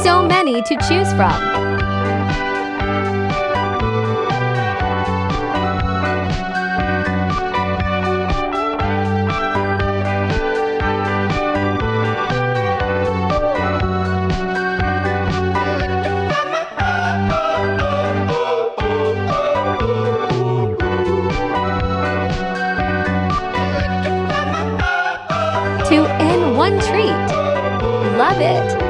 So many to choose from. Two in one treat. Love it!